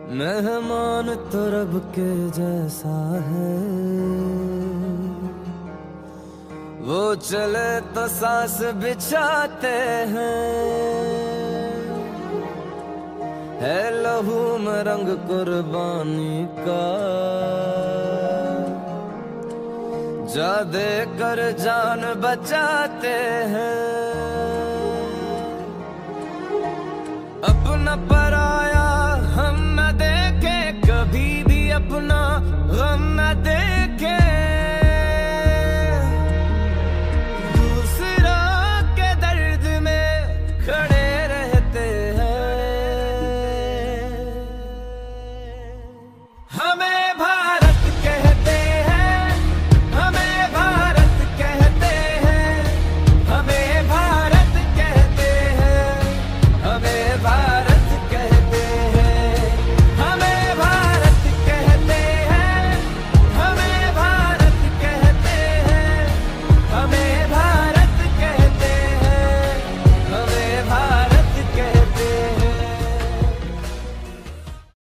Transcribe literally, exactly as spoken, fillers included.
मेहमान तो रब के जैसा है, वो चले तो सांस बिछाते हैं। है लहू में रंग कुर्बानी का, जा दे कर जान बचाते हैं। अपना पराया हम न देखे, कभी भी अपना गम न दे।